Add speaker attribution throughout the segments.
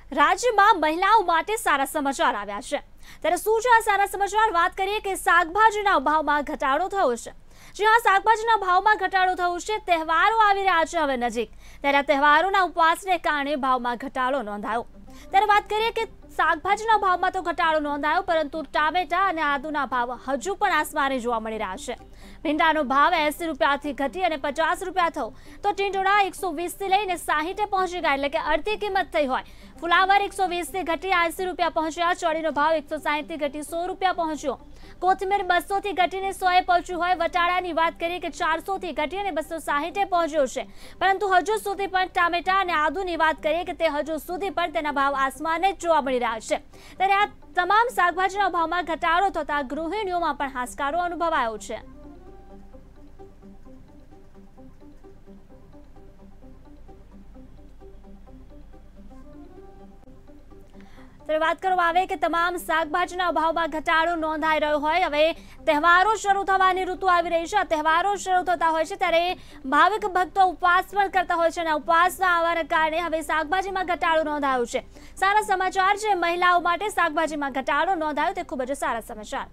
Speaker 1: રાજ્યમાં મહિલાઓ માટે સારા સમાચાર આવ્યા છે। ત્યારે શું છે આ સારા સમાચાર? વાત કરીએ કે શાકભાજીના ભાવમાં ઘટાડો થયો છે। જી હા, શાકભાજીના ભાવમાં ઘટાડો થયો છે। તહેવારો આવી રહ્યા છે હવે નજીક, ત્યારે આ તહેવારોના ઉપવાસને કારણે ભાવમાં ઘટાડો નોંધાયો। ત્યારે વાત કરીએ કે શાકભાજીના ભાવમાં તો ઘટાડો નોંધાયો, પરંતુ ટામેટા અને આદુના ભાવ હજુ પણ આસમાને જોવા મળી રહ્યા છે। ભીંડાનો ભાવ 80 રૂપિયાથી ઘટી અને 50 રૂપિયા થયો, તો ટીંડોળા 120 થી લઈને 60 પહોંચી ગયા, એટલે કે અડધી કિંમત થઈ હોય। ફુલાવર 120 થી ઘટી 80 રૂપિયા પહોંચ્યા। ચોળીનો ભાવ 160 થી ઘટી 100 રૂપિયા પહોંચ્યો। કોથમીર 200 થી ઘટીને 100 પહોંચ્યું હોય। વટાણાની વાત કરીએ કે 400 થી ઘટી અને 260 પહોંચ્યો છે, પરંતુ હજુ સુધી પણ ટામેટા અને આદુની વાત કરીએ કે તે હજુ સુધી પણ તેના ભાવ આસમાને જ જોવા મળી રહ્યા છે। ત્યારે આ તમામ શાકભાજીના ભાવમાં ઘટાડો થતા ગૃહિણીઓમાં પણ હાશકારો અનુભવાયો છે। ત્યારે વાત કરવામાં આવે કે તમામ શાકભાજીના ભાવમાં ઘટાડો નોંધાઈ રહ્યો હોય। હવે તહેવારો શરૂ થવાની ઋતુ આવી રહી છે। તહેવારો શરૂ થતા હોય છે ત્યારે ભાવિક ભક્તો ઉપવાસ પણ કરતા હોય છે, અને ઉપવાસના આવવાના કારણે હવે શાકભાજીમાં ઘટાડો નોંધાયો છે। સારા સમાચાર છે મહિલાઓ માટે, શાકભાજીમાં ઘટાડો નોંધાયો તે ખૂબ જ સારા સમાચાર।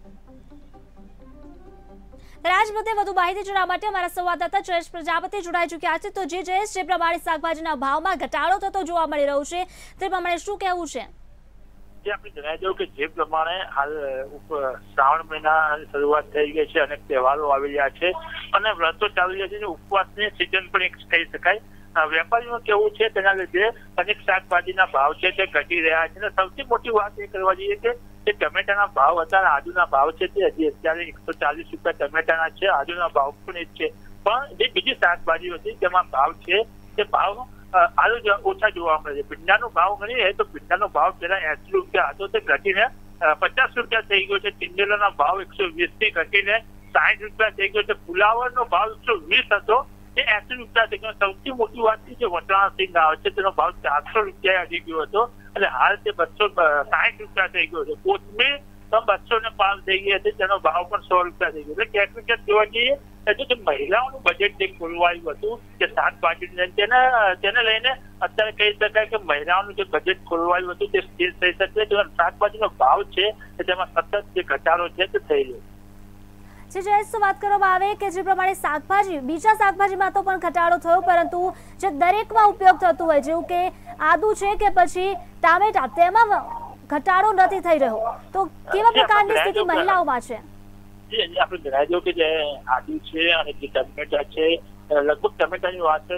Speaker 1: આજ મુદ્દે વધુ માહિતી જોડવા માટે અમારા સંવાદદાતા જયેશ પ્રજાપતિ જોડાઈ ચૂક્યા છે। તો જયેશ, જે પ્રમાણે શાકભાજીના ભાવમાં ઘટાડો થતો જોવા મળી રહ્યો છે તે પ્રમાણે શું કહેવું છે?
Speaker 2: આપણે જણાવી દઉં કે જે પ્રમાણે હાલ શ્રાવણ મહિનાની શરૂઆત થઈ ગઈ છે, અનેક તહેવારો આવી રહ્યા છે અને વ્રતો ચાલી રહ્યા છે, ઉપવાસની સિઝન પણ એક કહી શકાય। વેપારીનું કેવું છે તેના લીધે અનેક શાકભાજીના ભાવ છે તે ઘટી રહ્યા છે। અને સૌથી મોટી વાત એ કરવા જઈએ કે જે ટમેટાના ભાવ હતા, આદુના ભાવ છે તે હજી અત્યારે 140 રૂપિયા ટમેટાના છે, આદુના ભાવ પણ એ છે। પણ જે બીજી શાકભાજી હતી તેમાં ભાવ છે તે ભાવ આલુ ઓછા જોવા મળે છે। ભીંડાનો ભાવ ગણીએ તો ભીંડાનો ભાવ પેલા 80 રૂપિયા હતો તે ઘટીને 50 રૂપિયા થઈ ગયો છે। ટીંડોળાનો ભાવ 120 થી ઘટીને 60 રૂપિયા થઈ ગયો છે। ફુલાવરનો ભાવ 120 હતો તે 80 રૂપિયા થઈ ગયો। સૌથી મોટી વાત છે વટાણા સિંગ આવે છે તેનો ભાવ 400 રૂપિયા આવી ગયો હતો અને હાલ તે 260 રૂપિયા થઈ ગયો છે। કોથમીર તો 205 થઈ ગઈ હતી, તેનો ભાવ પણ 100 રૂપિયા થઈ ગયો। એટલે ક્યાંક ને ક્યાંક જોવા જઈએ જે મહિલાઓનું બજેટ જે ખોલવાયું હતું કે શાકભાજી તેને લઈને અત્યારે કહી શકાય કે મહિલાઓનું જે બજેટ ખોલવાયું હતું તે સ્થિર થઈ શકે। શાકભાજીનો ભાવ છે તેમાં સતત જે ઘટાડો છે તે થઈ રહ્યો
Speaker 1: છે। જયેશ, વાત કરવામાં આવે કે જે પ્રમાણે શાકભાજી, બીજા શાકભાજીમાં તો પણ ઘટાડો થયો, પરંતુ જે દરેકમાં ઉપયોગ થતું હોય જેવું કે આદુ છે કે પછી ટામેટા, તેમાં ઘટાડો નથી થઈ રહ્યો, તો કેવા પ્રકારની સ્થિતિ મહિલાઓમાં છે?
Speaker 2: આપણે જણાવી દઉં કે જે આદુ છે અને જે ટમેટા છે, લગભગ ટમેટાની વાત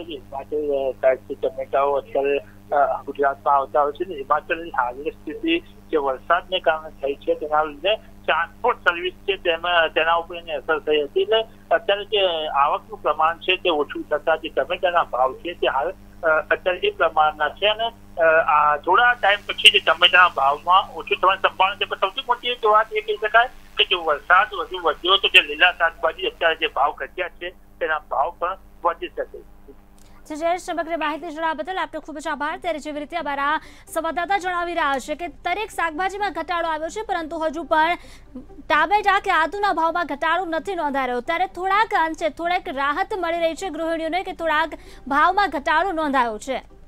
Speaker 2: કરીએ ટમેટાઓ અત્યારે ગુજરાતમાં આવતા હોય છે ને હિમાચલની હાલની સ્થિતિ જે વરસાદને કારણે થઈ છે તેના લીધે ટ્રાન્સપોર્ટ સર્વિસ છે તેના ઉપર એની અસર થઈ હતી। એટલે અત્યારે જે આવકનું પ્રમાણ છે તે ઓછું થતા જે ટમેટાના ભાવ છે તે હાલ અત્યારે એ પ્રમાણના છે અને થોડા ટાઈમ પછી જે ટમેટાના ભાવમાં ઓછું થવાની સંભાવના છે। પણ સૌથી મોટી એક વાત એ કહી શકાય કે જો વરસાદ વધુ વધ્યો તો જે લીલા શાકભાજી અત્યારે જે ભાવ ઘટ્યા છે તેના ભાવ પણ વધી શકે।
Speaker 1: જયેશ, સમગ્ર માહિતી જણાવવા બદલ આપનો ખૂબ જ આભાર। ત્યારે જેવી રીતે અમારા સંવાદદાતા જણાવી રહ્યા છે કે દરેક શાકભાજીમાં ઘટાડો આવ્યો છે, પરંતુ હજુ પણ ટામેટા કે આદુના ભાવમાં ઘટાડો નથી નોંધાઈ રહ્યો। ત્યારે થોડાક અંશે થોડીક રાહત મળી રહી છે ગૃહિણીઓને કે થોડાક ભાવમાં ઘટાડો નોંધાયો છે।